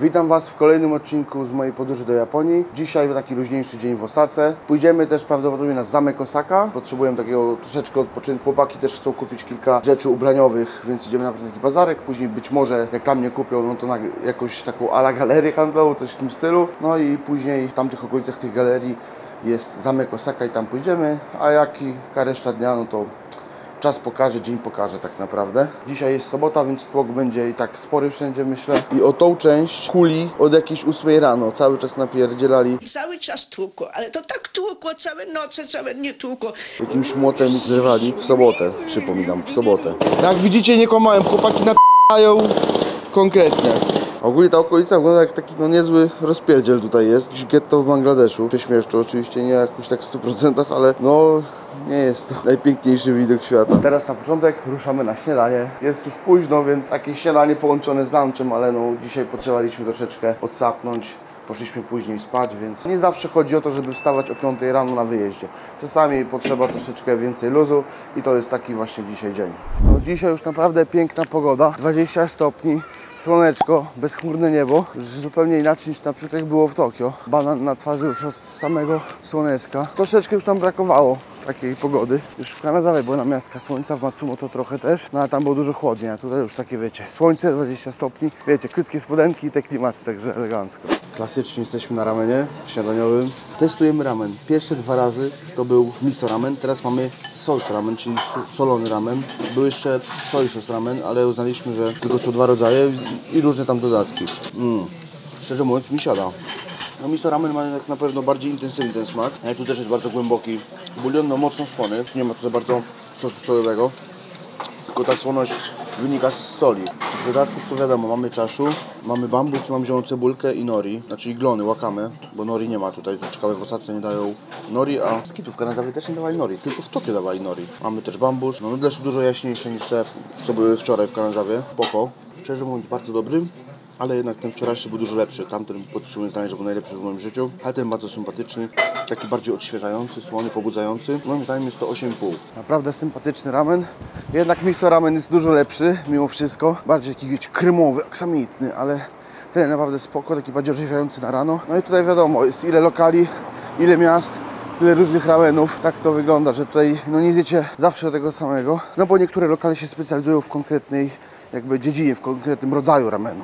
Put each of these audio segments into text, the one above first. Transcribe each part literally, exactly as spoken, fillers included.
Witam Was w kolejnym odcinku z mojej podróży do Japonii. Dzisiaj taki luźniejszy dzień w Osace. Pójdziemy też prawdopodobnie na zamek Osaka. Potrzebuję takiego troszeczkę odpoczynku. Chłopaki też chcą kupić kilka rzeczy ubraniowych, więc idziemy na taki bazarek. Później być może jak tam nie kupią, no to na jakąś taką ala galerię handlową, coś w tym stylu. No i później w tamtych okolicach tych galerii jest zamek Osaka i tam pójdziemy. A jaki reszta dnia, no to czas pokaże, dzień pokaże tak naprawdę. Dzisiaj jest sobota, więc tłok będzie i tak spory wszędzie, myślę. I o tą część kuli od jakiejś ósmej rano. Cały czas napierdzielali. Cały czas tłukło, ale to tak tłukło, całe noce, całe dnie tłukło. Jakimś młotem zrywali w sobotę, przypominam, w sobotę. Jak widzicie, nie kłamałem, chłopaki napierają konkretnie. Ogólnie ta okolica wygląda jak taki no niezły rozpierdziel tutaj jest. Jakiś getto w Bangladeszu. Prześmieszczo oczywiście, nie jakoś tak w stu procentach, ale no nie jest to najpiękniejszy widok świata. Teraz na początek ruszamy na śniadanie. Jest już późno, więc jakieś śniadanie połączone z lunchem, ale no dzisiaj potrzebowaliśmy troszeczkę odsapnąć. Poszliśmy później spać, więc nie zawsze chodzi o to, żeby wstawać o piątej rano na wyjeździe. Czasami potrzeba troszeczkę więcej luzu i to jest taki właśnie dzisiaj dzień. No dzisiaj już naprawdę piękna pogoda, dwadzieścia stopni, słoneczko, bezchmurne niebo. Już zupełnie inaczej niż na przykład jak było w Tokio. Banan na twarzy już od samego słoneczka. Troszeczkę już nam brakowało takiej pogody. Już w Kanazawie była namiastka słońca, w Matsumoto trochę też, no ale tam było dużo chłodniej, a tutaj już takie wiecie, słońce, dwadzieścia stopni, wiecie, krótkie spodenki i te klimaty, także elegancko. Klasycznie jesteśmy na ramenie śniadaniowym. Testujemy ramen. Pierwsze dwa razy to był miso ramen, teraz mamy salt ramen, czyli solony ramen. Był jeszcze soy sauce ramen, ale uznaliśmy, że tylko są dwa rodzaje i różne tam dodatki. Mm. Szczerze mówiąc mi siada. No miso ramen ma tak na pewno bardziej intensywny ten smak, ale tu też jest bardzo głęboki. Bulion no mocno słony, nie ma tutaj bardzo sosu sojowego, tylko ta słoność wynika z soli. Z dodatków to wiadomo, mamy czaszu, mamy bambus, mamy zieloną cebulkę i nori, znaczy iglony, wakame, bo nori nie ma tutaj, to ciekawe w Osace nie dają nori, a skitów w Kanazawie też nie dawali nori, tylko w Tokio dawali nori. Mamy też bambus, no nudle są dużo jaśniejsze niż te, co były wczoraj w Kanazawie, spoko. Szczerze mówiąc bardzo dobry. Ale jednak ten wczorajszy był dużo lepszy. Tamten podtrzymuję zdanie, że był najlepszy w moim życiu. Ale ten bardzo sympatyczny, taki bardziej odświeżający, słony, pobudzający. Moim zdaniem jest to osiem i pół. Naprawdę sympatyczny ramen. Jednak miso ramen jest dużo lepszy, mimo wszystko. Bardziej jakiś kremowy, aksamitny, ale ten naprawdę spoko, taki bardziej orzeźwiający na rano. No i tutaj wiadomo, jest ile lokali, ile miast, tyle różnych ramenów. Tak to wygląda, że tutaj no nie zjecie zawsze tego samego. No bo niektóre lokale się specjalizują w konkretnej jakby dziedzinie, w konkretnym rodzaju ramenu.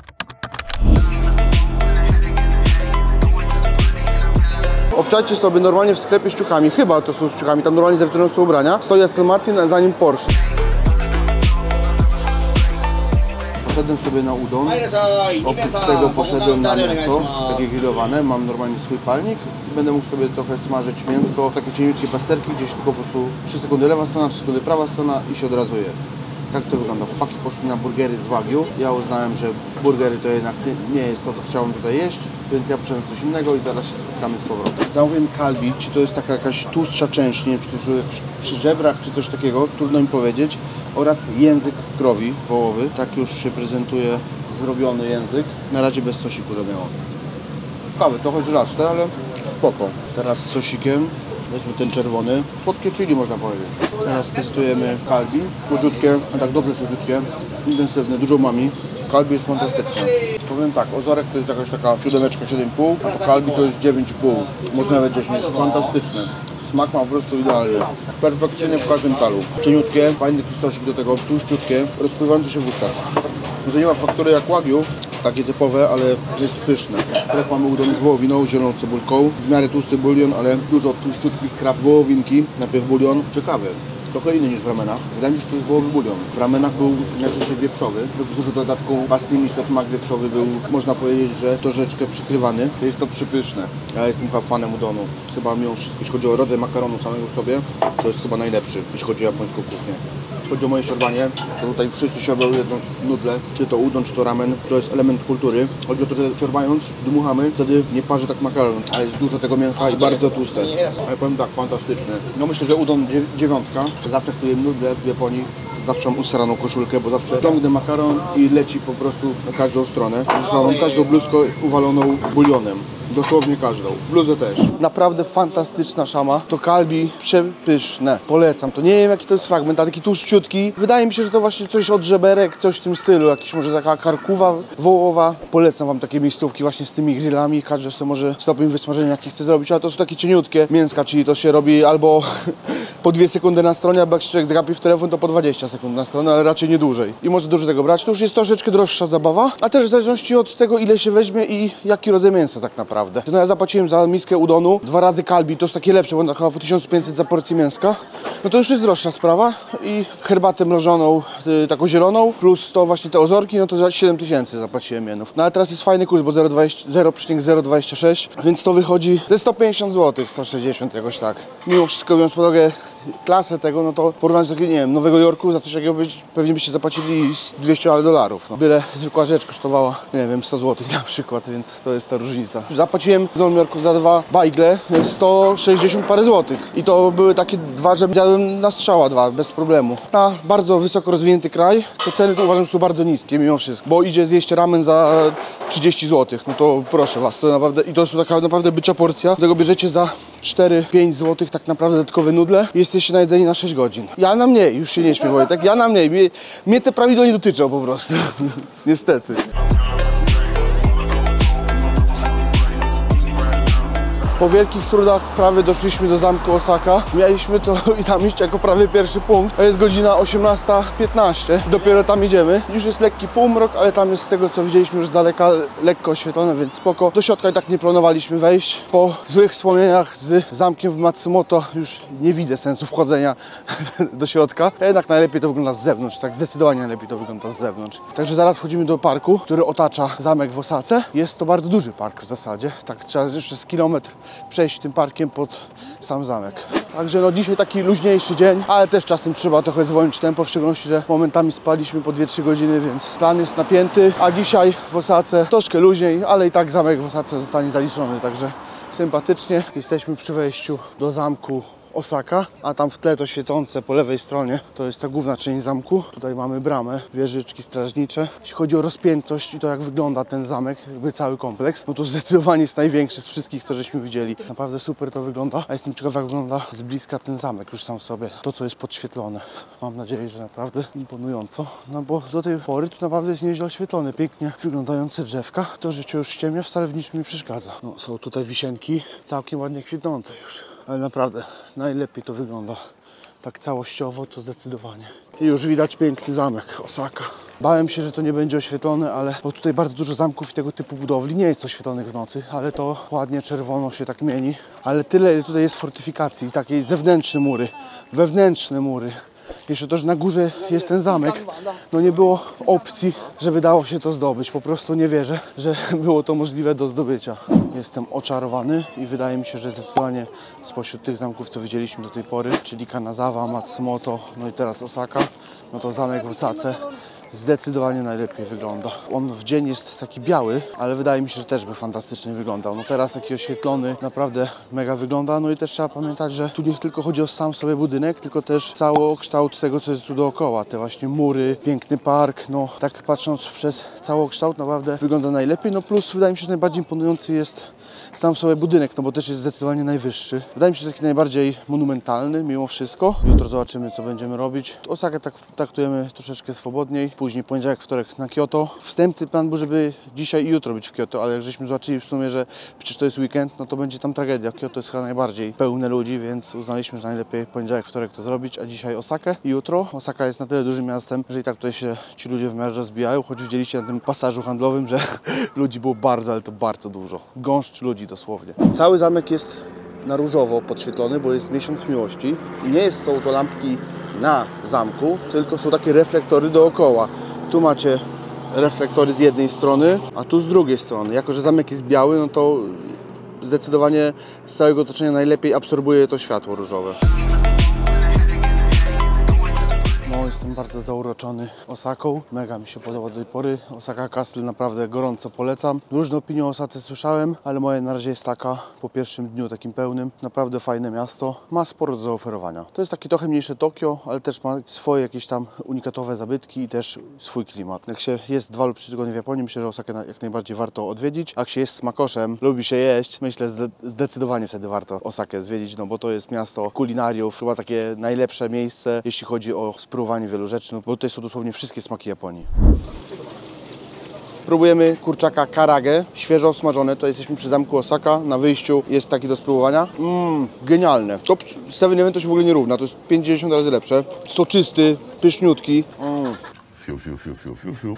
Obczajcie sobie normalnie w sklepie z ciuchami, chyba to są z ciuchami, tam normalnie za witryną są ubrania. Stoi Aston Martin, a za nim Porsche. Poszedłem sobie na udon, oprócz tego poszedłem na mięso, takie grillowane, mam normalnie swój palnik. Będę mógł sobie trochę smażyć mięsko, takie cieniutkie plasterki, gdzieś tylko po prostu trzy sekundy lewa strona, trzy sekundy prawa strona i się od razu je. Tak to wygląda. Chłopaki poszli na burgery z Wagyu. Ja uznałem, że burgery to jednak nie, nie jest to, co chciałem tutaj jeść, więc ja poszedłem coś innego i zaraz się spotkamy z powrotem. Zamówiłem kalbi, czy to jest taka jakaś tłustsza część, nie wiem, czy to jest jakieś przy żebrach, czy coś takiego, trudno mi powiedzieć, oraz język krowi wołowy. Tak już się prezentuje zrobiony język. Na razie bez sosiku żadnego. Kawy, trochę żelaste, ale spoko. Teraz z sosikiem. Weźmy ten czerwony. Słodkie chili można powiedzieć. Teraz testujemy kalbi. Króciutkie, a tak dobrze słodziutkie, intensywne, dużo mami. Kalbi jest fantastyczne. Powiem tak, ozorek to jest jakaś taka siódemeczka, siedem i pół, a kalbi to jest dziewięć i pół. Może nawet dziesięć. Jest fantastyczne. Smak ma po prostu idealny. Perfekcyjnie w każdym talu. Cieniutkie, fajny sosik do tego, tłuściutkie, rozpływający się w ustach. Może nie ma faktury jak Wagyu, takie typowe, ale jest pyszne. Teraz mamy udon z wołowiną, zieloną cebulką. W miarę tłusty bulion, ale dużo tłuściutki skrap wołowinki. Najpierw bulion. Ciekawy. Trochę inny niż w ramenach. Wydaje mi się, że to jest wołowy bulion. W ramenach był najczęściej wieprzowy. Z dużo dodatką pastli miso, smak wieprzowy był, można powiedzieć, że troszeczkę przykrywany. Jest to przypyszne. Ja jestem chyba fanem udonu. Chyba mimo wszystko, jeśli chodzi o rodzaj makaronu samego w sobie, to jest chyba najlepszy, jeśli chodzi o japońską kuchnię. Jeśli chodzi o moje siorbanie, to tutaj wszyscy siorbają jedną nudle, czy to udon, czy to ramen, to jest element kultury. Chodzi o to, że siorbając, dmuchamy, wtedy nie parzy tak makaron, ale jest dużo tego mięsa i bardzo tłuste. Ale powiem tak, fantastyczne. No myślę, że udon dziewiątka, zawsze jak tu jem nudle w Japonii, zawsze mam usraną koszulkę, bo zawsze ciągnę makaron i leci po prostu na każdą stronę. Już mam każdą bluzkę uwaloną bulionem. Dosłownie każdą. Bluzę też. Naprawdę fantastyczna szama. To kalbi przepyszne. Polecam. To nie wiem jaki to jest fragment, a taki tłuszczyutki. Wydaje mi się, że to właśnie coś od żeberek, coś w tym stylu. Jakiś może taka karkuwa wołowa. Polecam wam takie miejscówki właśnie z tymi grillami. Każdy sobie może stopień wysmażenia jaki chce zrobić, ale to są takie cieniutkie mięska, czyli to się robi albo po dwie sekundy na stronie, albo jak się człowiek zgapi w telefon, to po dwadzieścia sekund na stronę, ale raczej nie dłużej. I może dużo tego brać. To już jest troszeczkę droższa zabawa, a też w zależności od tego, ile się weźmie i jaki rodzaj mięsa tak naprawdę. No ja zapłaciłem za miskę udonu, dwa razy kalbi, to jest takie lepsze, bo chyba po tysiąc pięćset za porcję mięska. No to już jest droższa sprawa i herbatę mrożoną, yy, taką zieloną, plus to właśnie te ozorki, no to za siedem tysięcy zapłaciłem jenów. No ale teraz jest fajny kurs, bo zero przecinek zero dwadzieścia sześć, więc to wychodzi ze sto pięćdziesiąt złotych, sto sześćdziesiąt jakoś tak. Mimo wszystko, biorąc pod uwagę klasę tego, no to porównać do takiego, nie wiem, Nowego Jorku, za coś takiego być, pewnie byście zapłacili dwieście dolarów. No. Byle zwykła rzecz kosztowała, nie wiem, sto złotych na przykład, więc to jest ta różnica. Zapłaciłem w Nowym Jorku za dwa bajgle sto sześćdziesiąt parę złotych. I to były takie dwa, że zjadłem na strzała dwa, bez problemu. Na bardzo wysoko rozwinięty kraj, to ceny to uważam, że są bardzo niskie mimo wszystko, bo idzie zjeść ramen za trzydzieści złotych, no to proszę was, to naprawdę, i to jest taka naprawdę bycia porcja, tego bierzecie za cztery pięć złotych tak naprawdę dodatkowe nudle i jesteście najedzeni na sześć godzin. Ja na mniej, już się nie śmiej, Wojtek, ja na mniej. Mnie, mnie te prawidła nie dotyczą po prostu. Niestety. Po wielkich trudach prawie doszliśmy do zamku Osaka. Mieliśmy to i tam iść jako prawie pierwszy punkt. A jest godzina osiemnasta piętnaście. Dopiero tam idziemy. Już jest lekki półmrok, ale tam jest z tego co widzieliśmy już z daleka lekko oświetlone, więc spoko. Do środka i tak nie planowaliśmy wejść. Po złych wspomnieniach z zamkiem w Matsumoto już nie widzę sensu wchodzenia do środka. Jednak najlepiej to wygląda z zewnątrz. Tak zdecydowanie najlepiej to wygląda z zewnątrz. Także zaraz wchodzimy do parku, który otacza zamek w Osace. Jest to bardzo duży park w zasadzie. Tak trzeba jeszcze z kilometr przejść tym parkiem pod sam zamek. Także no dzisiaj taki luźniejszy dzień, ale też czasem trzeba trochę zwolnić tempo, w szczególności, że momentami spaliśmy po dwie trzy godziny, więc plan jest napięty, a dzisiaj w Osace troszkę luźniej, ale i tak zamek w Osace zostanie zaliczony, także sympatycznie. Jesteśmy przy wejściu do zamku Osaka, a tam w tle to świecące po lewej stronie to jest ta główna część zamku. Tutaj mamy bramę, wieżyczki strażnicze. Jeśli chodzi o rozpiętość i to jak wygląda ten zamek, jakby cały kompleks, no to zdecydowanie jest największy z wszystkich, co żeśmy widzieli. Naprawdę super to wygląda, a jestem ciekaw jak wygląda z bliska ten zamek już sam w sobie. To co jest podświetlone. Mam nadzieję, że naprawdę imponująco. No bo do tej pory tu naprawdę jest nieźle oświetlone, pięknie wyglądające drzewka. To, że cię już ściemnia, wcale w niczym nie przeszkadza. No są tutaj wisienki całkiem ładnie kwitnące już. Ale naprawdę najlepiej to wygląda tak całościowo, to zdecydowanie. I już widać piękny zamek Osaka. Bałem się, że to nie będzie oświetlone, ale bo tutaj bardzo dużo zamków i tego typu budowli nie jest oświetlonych w nocy, ale to ładnie czerwono się tak mieni. Ale tyle tutaj jest fortyfikacji, takiej zewnętrzne mury, wewnętrzne mury. Jeszcze to, że na górze jest ten zamek, no nie było opcji, żeby dało się to zdobyć. Po prostu nie wierzę, że było to możliwe do zdobycia. Jestem oczarowany i wydaje mi się, że zdecydowanie spośród tych zamków, co widzieliśmy do tej pory, czyli Kanazawa, Matsumoto, no i teraz Osaka, no to zamek w Osace zdecydowanie najlepiej wygląda. On w dzień jest taki biały, ale wydaje mi się, że też by fantastycznie wyglądał. No teraz taki oświetlony, naprawdę mega wygląda. No i też trzeba pamiętać, że tu nie tylko chodzi o sam sobie budynek, tylko też cały kształt tego, co jest tu dookoła. Te właśnie mury, piękny park, no tak patrząc przez całokształt naprawdę wygląda najlepiej. No plus wydaje mi się, że najbardziej imponujący jest sam sobie budynek, no bo też jest zdecydowanie najwyższy. Wydaje mi się, że taki najbardziej monumentalny mimo wszystko. Jutro zobaczymy, co będziemy robić. Osakę tak traktujemy troszeczkę swobodniej. Później poniedziałek, wtorek na Kyoto. Wstępny plan był, żeby dzisiaj i jutro być w Kyoto, ale jak żeśmy zobaczyli w sumie, że przecież to jest weekend, no to będzie tam tragedia. Kyoto jest chyba najbardziej pełne ludzi, więc uznaliśmy, że najlepiej poniedziałek, wtorek to zrobić, a dzisiaj Osakę i jutro. Osaka jest na tyle dużym miastem, że i tak tutaj się ci ludzie w miarę rozbijają, choć widzieliście na tym pasażu handlowym, że ludzi było bardzo, ale to bardzo dużo. Gąszcz ludzi dosłownie. Cały zamek jest na różowo podświetlony, bo jest miesiąc miłości i nie jest, są to lampki na zamku, tylko są takie reflektory dookoła. Tu macie reflektory z jednej strony, a tu z drugiej strony. Jako że zamek jest biały, no to zdecydowanie z całego otoczenia najlepiej absorbuje to światło różowe. No jestem bardzo zauroczony Osaką. Mega mi się podoba do tej pory. Osaka Castle naprawdę gorąco polecam. Różne opinie o Osace słyszałem, ale moja na razie jest taka po pierwszym dniu takim pełnym. Naprawdę fajne miasto. Ma sporo do zaoferowania. To jest takie trochę mniejsze Tokio, ale też ma swoje jakieś tam unikatowe zabytki i też swój klimat. Jak się jest dwa lub trzy tygodnie w Japonii, myślę, że Osakę jak najbardziej warto odwiedzić. Jak się jest smakoszem, lubi się jeść, myślę, że zdecydowanie wtedy warto Osakę zwiedzić, no bo to jest miasto kulinariów, chyba takie najlepsze miejsce, jeśli chodzi o spróbowanie wielu rzeczy, no bo tutaj są dosłownie wszystkie smaki Japonii. Próbujemy kurczaka karage, świeżo osmażone, to jesteśmy przy zamku Osaka, na wyjściu jest taki do spróbowania. Mmm, genialne. Top siedem Eleven to się w ogóle nie równa, to jest pięćdziesiąt razy lepsze. Soczysty, pyszniutki. Mm. Fiu, fiu, fiu, fiu, fiu, fiu.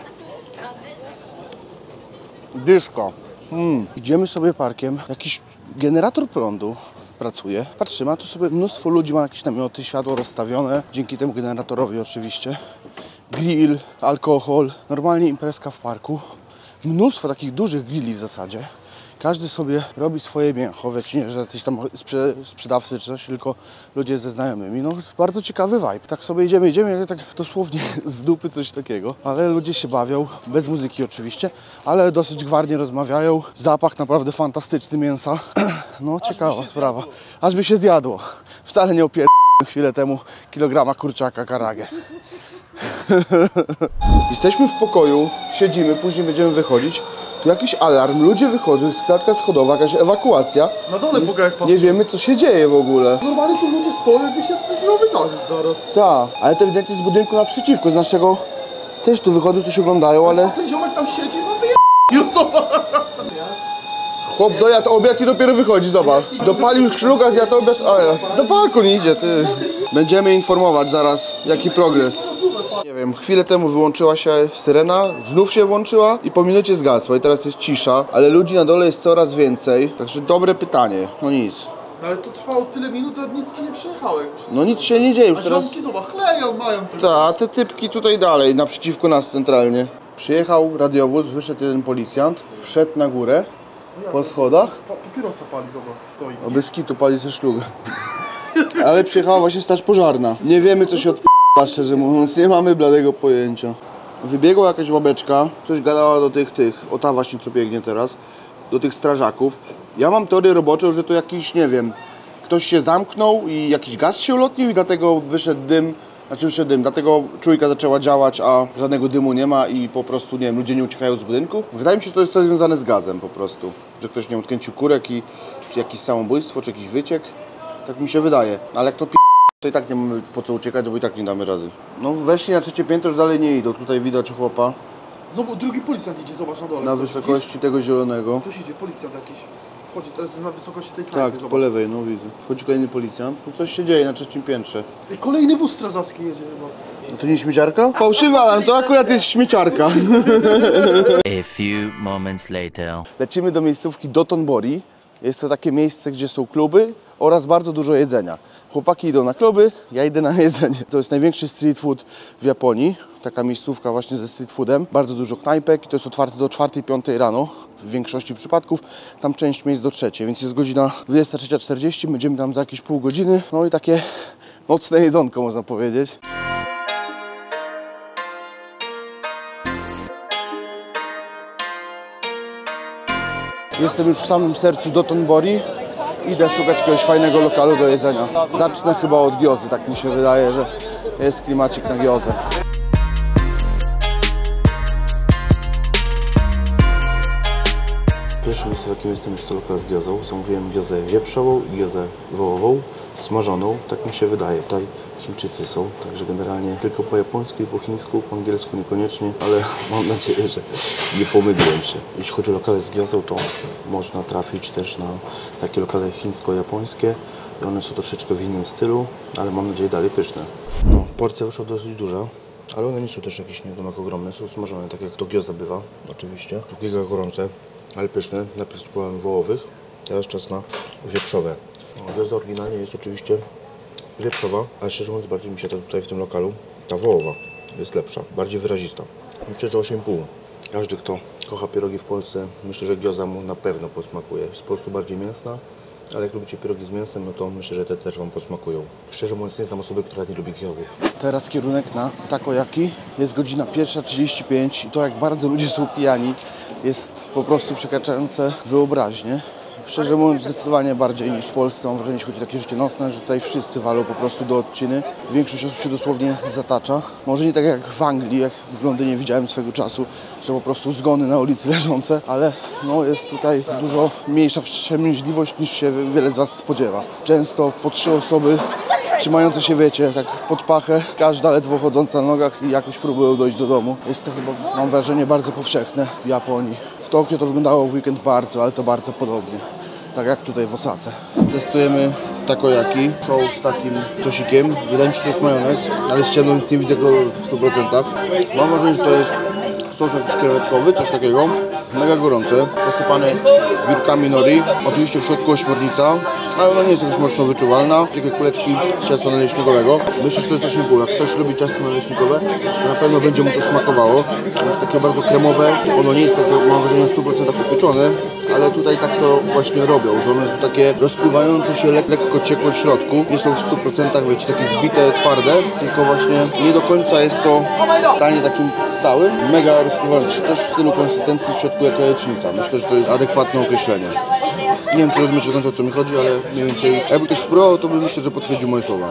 Dyszka. Mm. Idziemy sobie parkiem, jakiś generator prądu pracuje. Patrzymy, a tu sobie mnóstwo ludzi ma jakieś namioty, światło rozstawione, dzięki temu generatorowi oczywiście. Grill, alkohol, normalnie imprezka w parku. Mnóstwo takich dużych grilli w zasadzie. Każdy sobie robi swoje mięcho, wiecie, nie, że jakiś tam sprze sprzedawcy czy coś, tylko ludzie ze znajomymi. No, bardzo ciekawy vibe. Tak sobie idziemy, idziemy, tak dosłownie z dupy coś takiego. Ale ludzie się bawią, bez muzyki oczywiście, ale dosyć gwarnie rozmawiają. Zapach naprawdę fantastyczny mięsa. No, ciekawa sprawa. Aż by się zjadło. Wcale nie opier... chwilę temu kilograma kurczaka karage. Jesteśmy w pokoju, siedzimy, później będziemy wychodzić. Tu jakiś alarm, ludzie wychodzą, jest klatka schodowa, jakaś ewakuacja. Na dole nie, pokojach patrzę. nie wiemy, co się dzieje w ogóle. Normalnie tu ludzie stoją, jakby się coś miało wydarzyć zaraz. Tak, ale to ewidentnie z budynku naprzeciwko, z naszego też tu wychodzą, tu się oglądają, ale... Ten ziomek tam siedzi, no wyje... Zobacz. Chłop dojadł obiad i dopiero wychodzi, zobacz. Dopalił już szluga, zjadł obiad, a do parku nie idzie, ty. Będziemy informować zaraz, jaki progres. Nie wiem, chwilę temu wyłączyła się syrena, znów się włączyła i po minucie zgasła i teraz jest cisza, ale ludzi na dole jest coraz więcej, także dobre pytanie, no nic. No ale to trwało tyle minut, a nic tu nie przyjechało. No nic się nie dzieje już A teraz. ziomki, zobacz, chleją, mają tylko. Ta, te typki tutaj dalej, naprzeciwko nas centralnie. Przyjechał radiowóz, wyszedł jeden policjant, wszedł na górę, po schodach. Pa papierosa pali, zobacz, stoi. O, bez kitu pali ze szluga. Ale przyjechała właśnie straż pożarna. Nie wiemy, co się odp***a, szczerze mówiąc, nie mamy bladego pojęcia. Wybiegła jakaś babeczka, coś gadała do tych, tych, o ta właśnie co biegnie teraz, do tych strażaków. Ja mam teorię roboczą, że to jakiś, nie wiem, ktoś się zamknął i jakiś gaz się ulotnił i dlatego wyszedł dym. Znaczy wyszedł dym, dlatego czujka zaczęła działać, a żadnego dymu nie ma i po prostu, nie wiem, ludzie nie uciekają z budynku. Wydaje mi się, że to jest coś związane z gazem po prostu. Że ktoś nie odkręcił kurek i czy jakieś samobójstwo, czy jakiś wyciek. Tak mi się wydaje. Ale jak to p***, to i tak nie mamy po co uciekać, bo i tak nie damy rady. No weszli na trzecie piętro, już dalej nie idą. Tutaj widać chłopa Znowu drugi policjant idzie, zobacz na dole. na wysokości tego zielonego. Ktoś idzie, policjant jakiś. Wchodzi teraz na wysokości tej Tak, knajpy, po zobacz. lewej, no widzę. Wchodzi kolejny policjant. No coś się dzieje na trzecim piętrze. I kolejny wóz strażacki jedzie chyba. No to nie śmieciarka? Fałszywa, ale to akurat jest śmieciarka. A few moments later. Lecimy do miejscówki Dotonbori. Jest to takie miejsce, gdzie są kluby oraz bardzo dużo jedzenia. Chłopaki idą na kluby, ja idę na jedzenie. To jest największy street food w Japonii. Taka miejscówka właśnie ze street foodem. Bardzo dużo knajpek i to jest otwarte do czwartej, piątej rano. W większości przypadków. Tam część miejsc do trzeciej, więc jest godzina dwudziesta trzecia czterdzieści. Będziemy tam za jakieś pół godziny. No i takie nocne jedzonko, można powiedzieć. Jestem już w samym sercu Dotonbori. Idę szukać jakiegoś fajnego lokalu do jedzenia. Zacznę chyba od gyozy, tak mi się wydaje, że jest klimacik na gyozę. Pierwsze miejsce, w jakim jestem, jest to lokal z gyozą. Zamówiłem gyozę wieprzową i gyozę wołową, smażoną, tak mi się wydaje. Tutaj Chińczycy są, także generalnie tylko po japońsku i po chińsku, po angielsku niekoniecznie, ale mam nadzieję, że nie pomyliłem się. Jeśli chodzi o lokale z gyozą, to można trafić też na takie lokale chińsko-japońskie i one są troszeczkę w innym stylu, ale mam nadzieję dalej pyszne. No, porcja wyszła dosyć duża, ale one nie są też jakieś nie wiadomo jak ogromne, są smażone tak jak to gyoza bywa, oczywiście. Są giga gorące, ale pyszne. Najpierw spróbowałem wołowych, teraz czas na wieprzowe. No, gyoza oryginalnie jest oczywiście wieprzowa, ale szczerze mówiąc bardziej mi się to tutaj w tym lokalu, ta wołowa jest lepsza, bardziej wyrazista. Myślę, że osiem i pół. Każdy, kto kocha pierogi w Polsce, myślę, że gyoza mu na pewno posmakuje. Jest po prostu bardziej mięsna, Ale jak lubicie pierogi z mięsem, no to myślę, że te też Wam posmakują. Szczerze mówiąc, nie znam osoby, która nie lubi gyozy. Teraz kierunek na takoyaki. Jest godzina pierwsza trzydzieści pięć i to, jak bardzo ludzie są pijani, jest po prostu przekraczające wyobraźnię. Szczerze mówiąc, zdecydowanie bardziej niż w Polsce. Mam wrażenie, jeśli chodzi o takie życie nocne, że tutaj wszyscy walą po prostu do odciny. Większość osób się dosłownie zatacza. Może nie tak jak w Anglii, jak w Londynie widziałem swego czasu, że po prostu zgony na ulicy leżące, ale no, jest tutaj dużo mniejsza wstrzemięźliwość niż się wiele z Was spodziewa. Często po trzy osoby trzymające się, wiecie, tak pod pachę, każda ledwo chodząca na nogach i jakoś próbują dojść do domu. Jest to chyba, mam wrażenie, bardzo powszechne w Japonii. W Tokio to wyglądało w weekend bardzo, ale to bardzo podobnie. Tak jak tutaj w Osace. Testujemy takoyaki. Są z takim sosikiem. Wydaje mi się, że to jest majonez, ale z ciemno nic nie widzę go w stu procentach. Mam wrażenie, że to jest sos jakiś krewetkowy, coś takiego. Mega gorące, posypany wiórkami nori. Oczywiście w środku ośmiornica, ale ona nie jest jakoś mocno wyczuwalna. Takie kuleczki z ciasta naleśnikowego. Myślę, że to jest osiem i pół. Jak ktoś lubi ciasto naleśnikowe, to na pewno będzie mu to smakowało. To jest takie bardzo kremowe. Ono nie jest takie, mam wrażenie, w stu procentach upieczone, ale tutaj tak to właśnie robią, że one są takie rozpływające się, lek lekko ciekłe w środku. Nie są w stu procentach, wiecie, takie zbite, twarde, tylko właśnie nie do końca jest to stanie takim stałym. Mega rozpływające się, też w stylu konsystencji w środku jak jajecznica. Myślę, że to jest adekwatne określenie. Nie wiem, czy rozumiecie do końca, o co mi chodzi, ale mniej więcej jakby ktoś spróbował, to by myślę, że potwierdził moje słowa.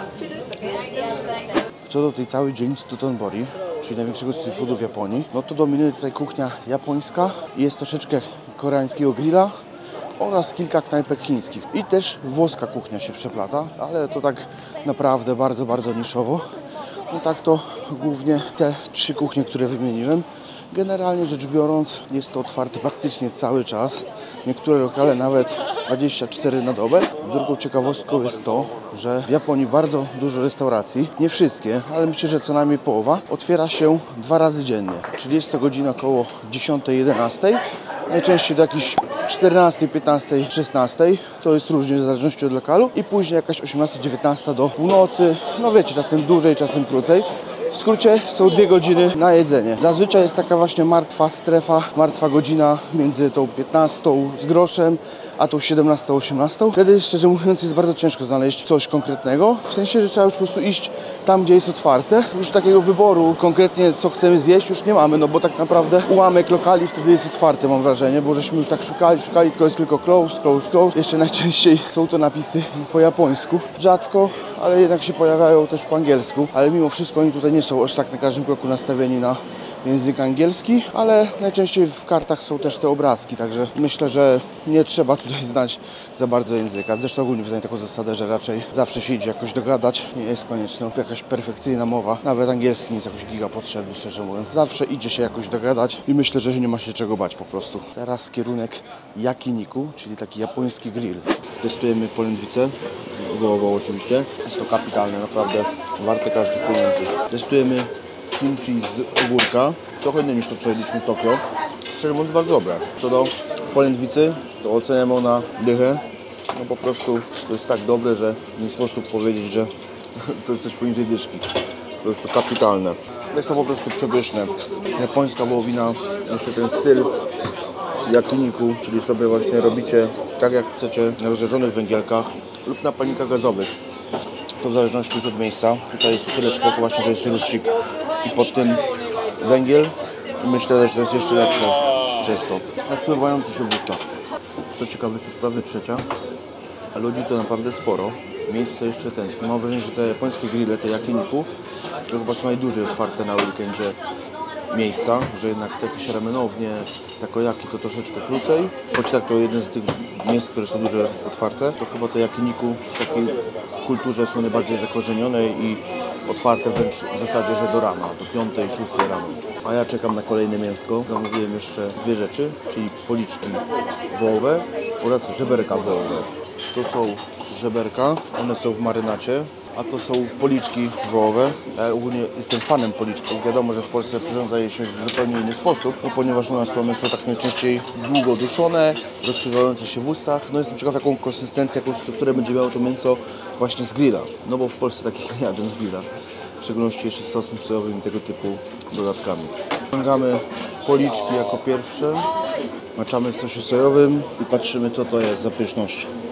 Co do tej całej dzielnicy Dotonbori, czyli największego street foodu w Japonii, no to dominuje tutaj kuchnia japońska i jest troszeczkę koreańskiego grilla oraz kilka knajpek chińskich. I też włoska kuchnia się przeplata, ale to tak naprawdę bardzo, bardzo niszowo. No tak to głównie te trzy kuchnie, które wymieniłem. Generalnie rzecz biorąc, jest to otwarte praktycznie cały czas. Niektóre lokale nawet dwadzieścia cztery na dobę. Drugą ciekawostką jest to, że w Japonii bardzo dużo restauracji, nie wszystkie, ale myślę, że co najmniej połowa, otwiera się dwa razy dziennie. Czyli jest to godzina około dziesiątej jedenastej, najczęściej do jakichś czternastej, piętnastej, szesnastej. To jest różnie w zależności od lokalu. I później jakaś osiemnasta, dziewiętnasta do północy. No wiecie, czasem dłużej, czasem krócej. W skrócie są dwie godziny na jedzenie. Zazwyczaj jest taka właśnie martwa strefa, martwa godzina między tą piętnastą z groszem, a tą siedemnastą, osiemnastą. Wtedy, szczerze mówiąc, jest bardzo ciężko znaleźć coś konkretnego. W sensie, że trzeba już po prostu iść tam, gdzie jest otwarte. Już takiego wyboru konkretnie, co chcemy zjeść, już nie mamy, no bo tak naprawdę ułamek lokali wtedy jest otwarty, mam wrażenie, bo żeśmy już tak szukali, szukali, tylko jest tylko closed, closed, closed. Jeszcze najczęściej są to napisy po japońsku. Rzadko, ale jednak się pojawiają też po angielsku. Ale mimo wszystko oni tutaj nie są aż tak na każdym kroku nastawieni na język angielski, ale najczęściej w kartach są też te obrazki, także myślę, że nie trzeba tutaj znać za bardzo języka. Zresztą ogólnie wyznaję taką zasadę, że raczej zawsze się idzie jakoś dogadać, nie jest konieczna jakaś perfekcyjna mowa, nawet angielski nie jest jakoś giga potrzebny, szczerze mówiąc. Zawsze idzie się jakoś dogadać i myślę, że nie ma się czego bać po prostu. Teraz kierunek yakiniku, czyli taki japoński grill. Testujemy polędwicę, wołową oczywiście. Jest to kapitalne, naprawdę warte każdych pieniędzy. Testujemy kimchi z ogórka, trochę inne niż to, co jedliśmy w Tokio. Szczerze mówiąc, bardzo dobre. Co do polędwicy, to oceniam ją na dychę. No po prostu to jest tak dobre, że nie sposób powiedzieć, że to jest coś poniżej dyszki. To jest to kapitalne. Jest to po prostu przepyszne. Japońska wołowina, jeszcze ten styl yakiniku, czyli sobie właśnie robicie tak jak chcecie na rozżarzonych węgielkach lub na palnikach gazowych. To w zależności już od miejsca. Tutaj jest tyle spoko właśnie, że jest rusznik i pod tym węgiel. I myślę, że to jest jeszcze lepsze przez to. Rozpływający się w ustach. To ciekawe, jest już prawie trzecia, a ludzi to naprawdę sporo. Miejsce jeszcze ten. Mam wrażenie, że te japońskie grille, te yakiniku, to chyba są najdłużej otwarte na weekendzie miejsca, że jednak te jakieś ramenownie, takoyaki to troszeczkę krócej. Choć tak to jeden z tych miejsc, które są duże otwarte, to chyba te yakiniku w takiej kulturze są najbardziej zakorzenione i otwarte wręcz w zasadzie, że do rana, do piątej, szóstej rano. A ja czekam na kolejne mięsko. Zamówiłem jeszcze dwie rzeczy, czyli policzki wołowe oraz żeberka wołowe. To są żeberka, one są w marynacie, a to są policzki wołowe. Ja ogólnie jestem fanem policzków. Wiadomo, że w Polsce przyrządza je się w zupełnie inny sposób, no, ponieważ u nas to one są tak najczęściej długo duszone, rozpływające się w ustach. No jestem ciekaw, jaką konsystencję, jaką strukturę będzie miało to mięso właśnie z grilla. No bo w Polsce takich nie jadłem z grilla. W szczególności jeszcze z sosem sojowym i tego typu dodatkami. Ściągamy policzki jako pierwsze, maczamy w sosie sojowym i patrzymy, co to jest za pyszność.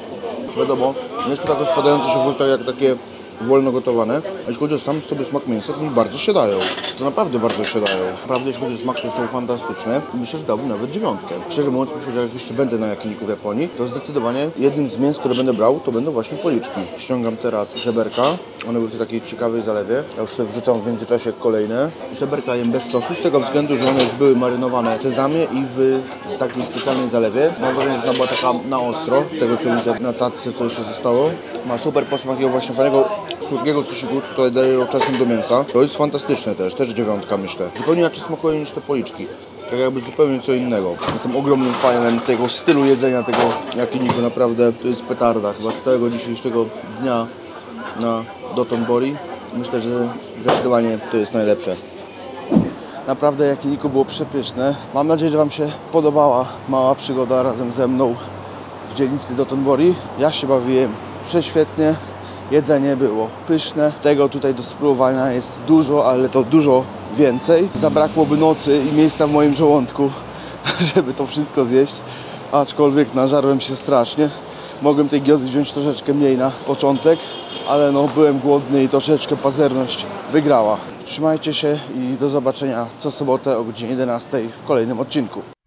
Wiadomo, nie jest to tak rozpadające się w ustach jak takie wolno gotowane, a jeśli chodzi o sam sobie smak mięsa, to mi bardzo się dają. To naprawdę bardzo się dają. Naprawdę jeśli chodzi o smak, to są fantastyczne. Myślę, że dałbym nawet dziewiątkę. Szczerze mówiąc, myślę, że jak jeszcze będę na jakiniku w Japonii, to zdecydowanie jednym z mięs, które będę brał, to będą właśnie policzki. Ściągam teraz żeberka. One były w takiej ciekawej zalewie. Ja już sobie wrzucam w międzyczasie kolejne. Żeberka jem bez sosu, z tego względu, że one już były marynowane w sezamie i w takiej specjalnej zalewie. Mam wrażenie, że ona była taka na ostro, z tego co widzę na tacce, co jeszcze zostało. Ma super posmak takiego właśnie fajnego słodkiego sosiku, co tutaj daje czasem do mięsa. To jest fantastyczne też, też dziewiątka myślę. Zupełnie inaczej smakuje niż te policzki. Tak jakby zupełnie co innego. Jestem ogromnym fanem tego stylu jedzenia, tego yakiniku, naprawdę to jest petarda. Chyba z całego dzisiejszego dnia na Dotonbori. Myślę, że zdecydowanie to jest najlepsze. Naprawdę yakiniku było przepyszne. Mam nadzieję, że Wam się podobała mała przygoda razem ze mną w dzielnicy Dotonbori. Ja się bawiłem prześwietnie. Jedzenie było pyszne. Tego tutaj do spróbowania jest dużo, ale to dużo więcej. Zabrakłoby nocy i miejsca w moim żołądku, żeby to wszystko zjeść. Aczkolwiek nażarłem się strasznie. Mogłem tej giozy wziąć troszeczkę mniej na początek, ale no byłem głodny i troszeczkę pazerność wygrała. Trzymajcie się i do zobaczenia co sobotę o godzinie jedenastej w kolejnym odcinku.